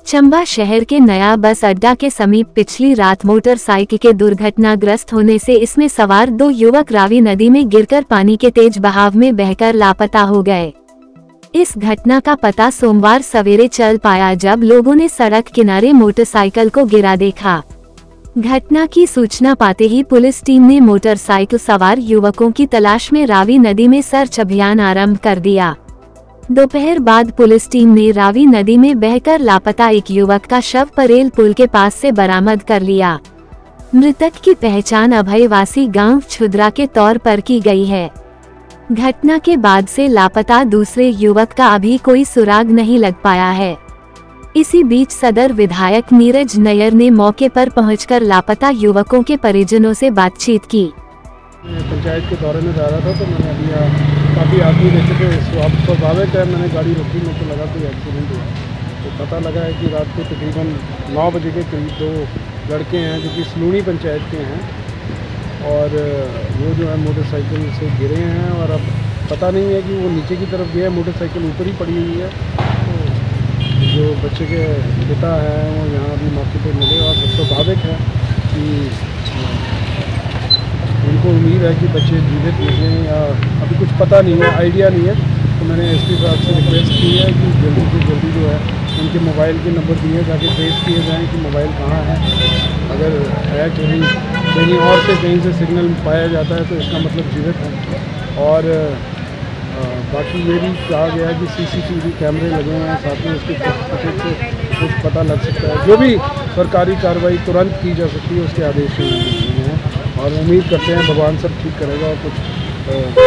चंबा शहर के नया बस अड्डा के समीप पिछली रात मोटरसाइकिल के दुर्घटनाग्रस्त होने से इसमें सवार 2 युवक रावी नदी में गिरकर पानी के तेज बहाव में बहकर लापता हो गए। इस घटना का पता सोमवार सवेरे चल पाया जब लोगों ने सड़क किनारे मोटरसाइकिल को गिरा देखा। घटना की सूचना पाते ही पुलिस टीम ने मोटरसाइकिल सवार युवकों की तलाश में रावी नदी में सर्च अभियान आरंभ कर दिया। दोपहर बाद पुलिस टीम ने रावी नदी में बहकर लापता एक युवक का शव परेल पुल के पास से बरामद कर लिया। मृतक की पहचान अभयवासी गांव छुद्रा के तौर पर की गई है। घटना के बाद से लापता दूसरे युवक का अभी कोई सुराग नहीं लग पाया है। इसी बीच सदर विधायक नीरज नैयर ने मौके पर पहुंचकर लापता युवकों के परिजनों से बातचीत की। पंचायत के दौरे में जा रहा था तो मैंने अभी काफ़ी आदमी देखे थे, स्वाभाविक है, मैंने गाड़ी रोकी, मेरे को लगा कोई एक्सीडेंट हुआ। तो पता लगा है कि रात को तकरीबन 9 बजे के करीब 2 लड़के हैं जो कि सलूनी पंचायत के हैं और वो जो है मोटरसाइकिल से गिरे हैं और अब पता नहीं है कि वो नीचे की तरफ गया, मोटरसाइकिल ऊपर ही पड़ी हुई है। तो जो बच्चे के पिता हैं वो यहाँ अभी मौके पर मिले और स्वाभाविक है कि उनको उम्मीद है कि बच्चे जीवित निकलें या अभी कुछ पता नहीं है, आइडिया नहीं है। तो मैंने एसपी साहब से रिक्वेस्ट की है कि जल्दी से जल्दी जो है उनके मोबाइल के नंबर दिए ताकि ट्रेस किए जाएँ कि मोबाइल कहाँ है। अगर है कहीं और से कहीं से सिग्नल पाया जाता है तो इसका मतलब जीवित है। और बाकी ये भी कहा गया है कि CCTV कैमरे लगे हुए हैं, साथ में उसके फुटेज से कुछ पता लग सकता है। जो भी सरकारी कार्रवाई तुरंत की जा सकती है उसके आदेश हैं और उम्मीद करते हैं भगवान सब ठीक करेगा और कुछ